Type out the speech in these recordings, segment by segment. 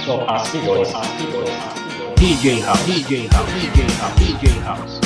DJ House, DJ House, DJ House, DJ House.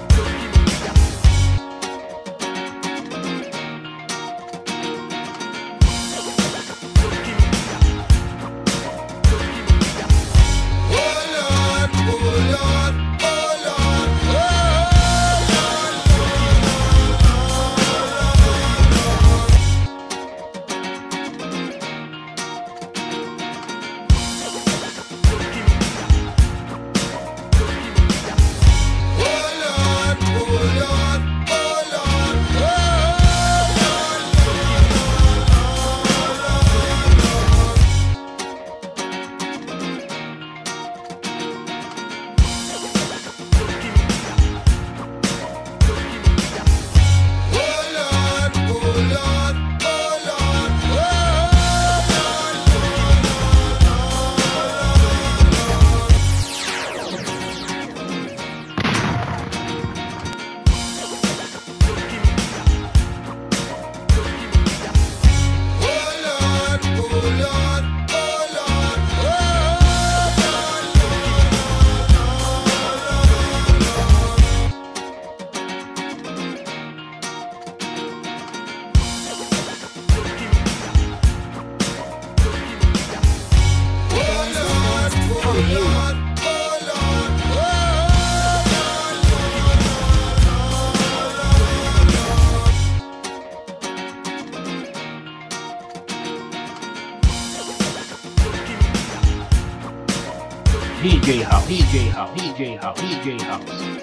DJ House, DJ House, DJ House, DJ House.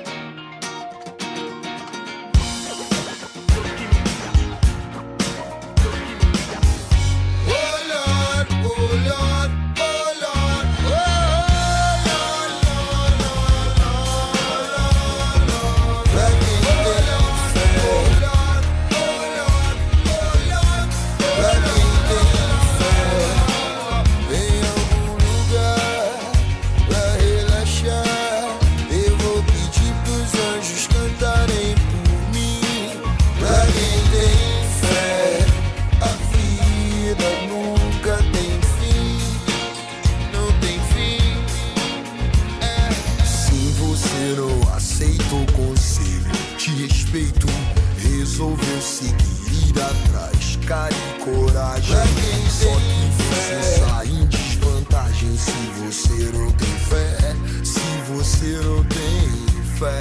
Resolveu seguir, ir atrás, cara e coragem. Só que você sai em desvantagem se você não tem fé. Se você não tem fé.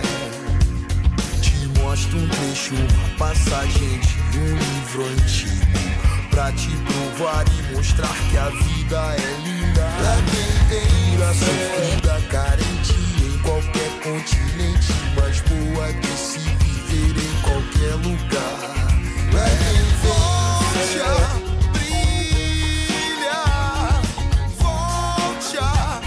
Te mostro um trecho, uma passagem de um livro antigo, pra te provar e mostrar que a vida é linda. Pra quem tem ira sofrida, carente em qualquer continente, mais boa que se viver em qualquer lugar. Pra quem volte a brilhar, volte a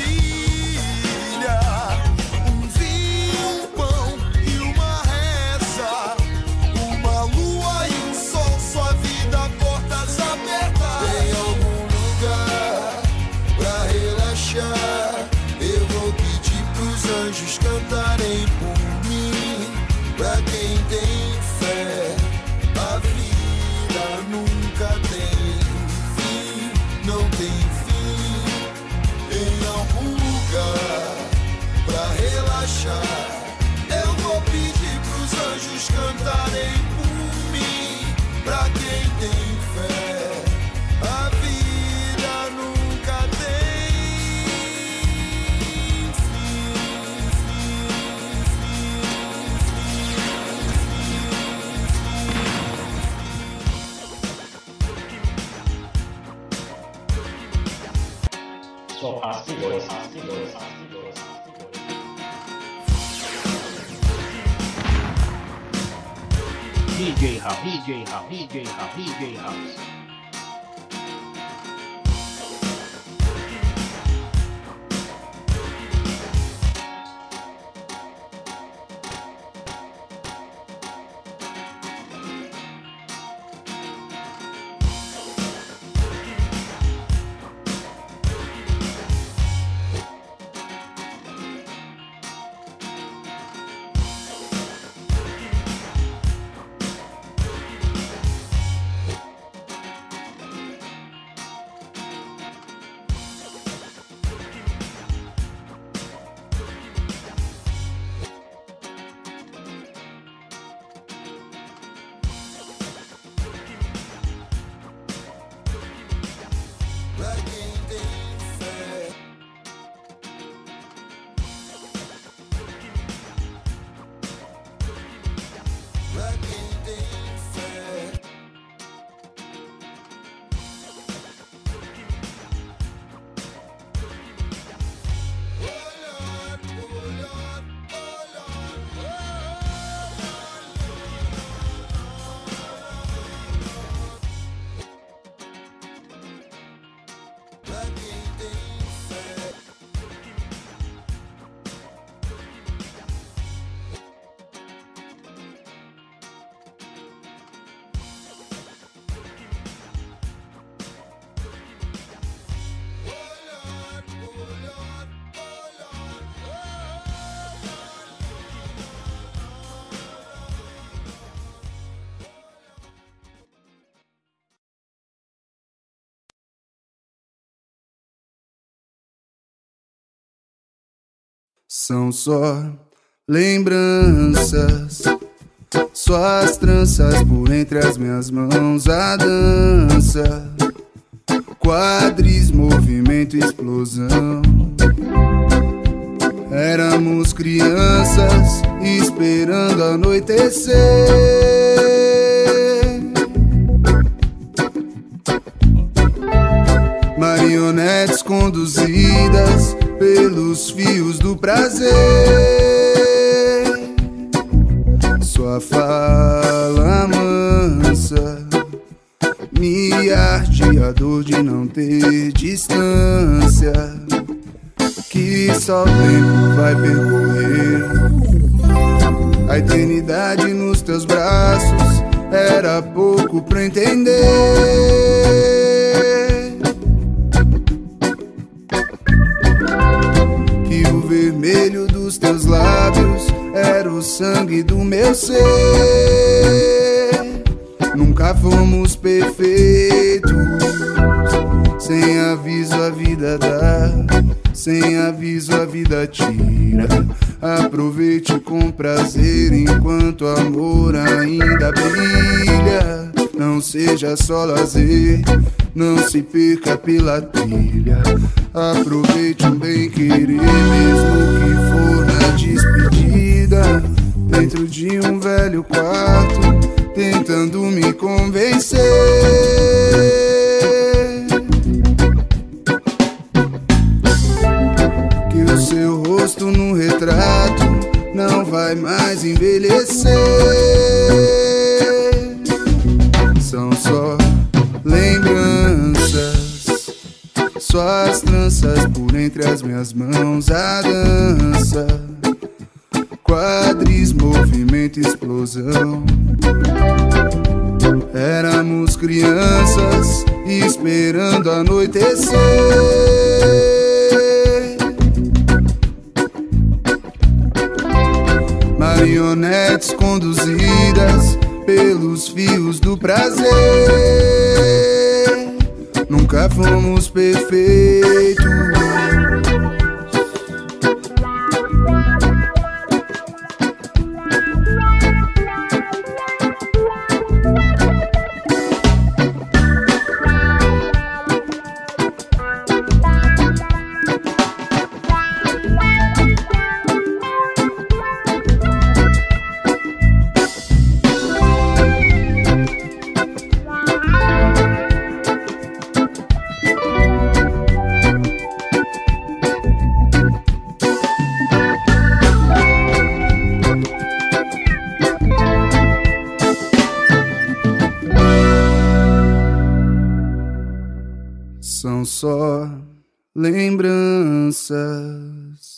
brilhar. Um vinho, um pão e uma reza, uma lua e um sol, sua vida portas abertas. Tem algum lugar pra relaxar? Eu vou pedir pros anjos cantarem por mim. Pra quem tem fé, a vida nunca tem fim, não tem fim. Em algum lugar pra relaxar, eu vou pedir pros anjos cantarem por mim. Pra quem tem fé, a vida nunca tem DJ House, DJ House, DJ House, DJ House. São só lembranças, suas tranças por entre as minhas mãos, a dança, quadris, movimento, explosão. Éramos crianças esperando anoitecer, marionetes conduzidas pelos fios do prazer. Sua fala mansa me arde a dor de não ter distância, que só o tempo vai percorrer. A eternidade nos teus braços era pouco pra entender que o vermelho dos teus lábios era o sangue do meu ser. Nunca fomos perfeitos, sem aviso a vida dá, sem aviso a vida tira. Aproveite com prazer enquanto o amor ainda brilha. Não seja só lazer, não se perca pela trilha. Aproveite um bem querer, mesmo que for na despedida. Dentro de um velho quarto, tentando me convencer que o seu rosto no retrato não vai mais envelhecer. São só lembranças, suas tranças por entre as minhas mãos, a dança, quadris, movimento, explosão. Éramos crianças esperando anoitecer, marionetes conduzidas pelos fios do prazer. Nunca fomos perfeitos. São só lembranças.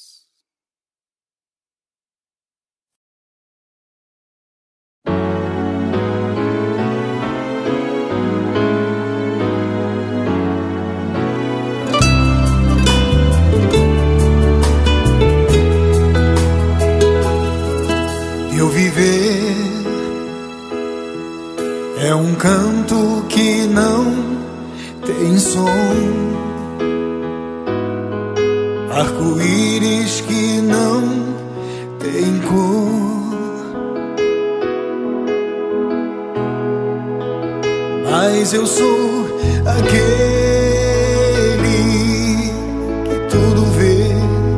Eu viver é um canto que não tem som, arco-íris que não tem cor, mas eu sou aquele que tudo vê,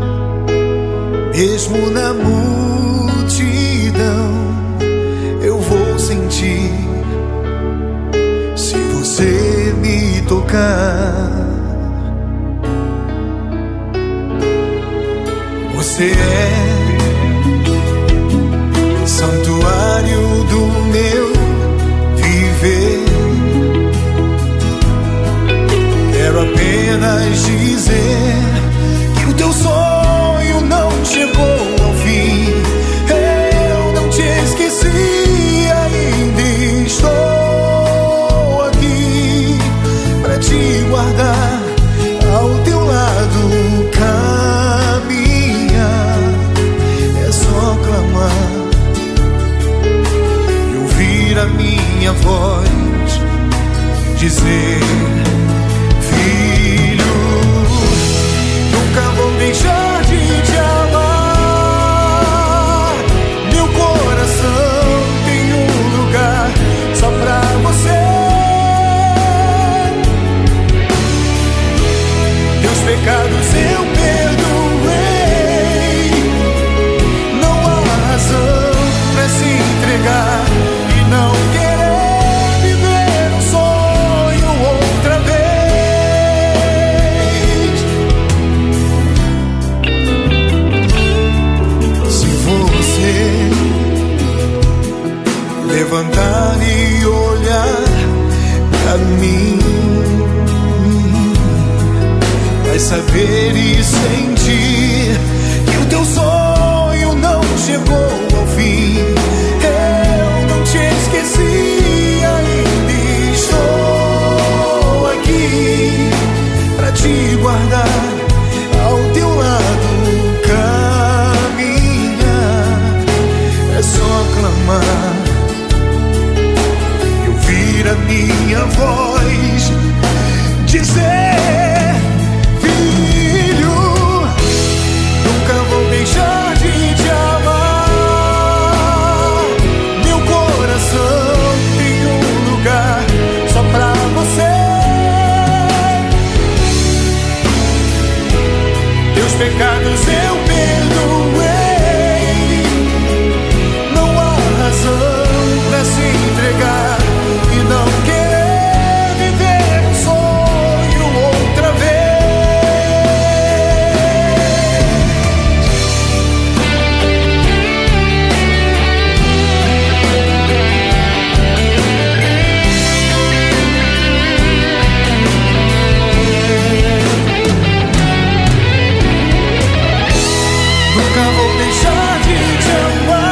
mesmo na multidão eu vou sentir se você me tocar. Você é santuário do meu viver. Quero apenas dizer que o teu sonho não chegou ao fim. Eu não te esqueci, ainda estou aqui pra te guardar ao teu lado. Caminhar é só clamar e ouvir a minha voz dizer: filho, nunca vou deixar de te amar. levantar e olhar pra mim, vai saber e sentir que o teu sonho não chegou ao fim. Eu não te esqueci, ainda estou aqui pra te guardar, ao teu lado caminhar. É só clamar e ouvir a minha voz dizer: filho, nunca vou deixar de te amar. Meu coração tem um lugar só pra você. Teus pecados eu perdoei, não há razão pra se entregar e não querer viver um sonho outra vez. Nunca vou deixar de te amar.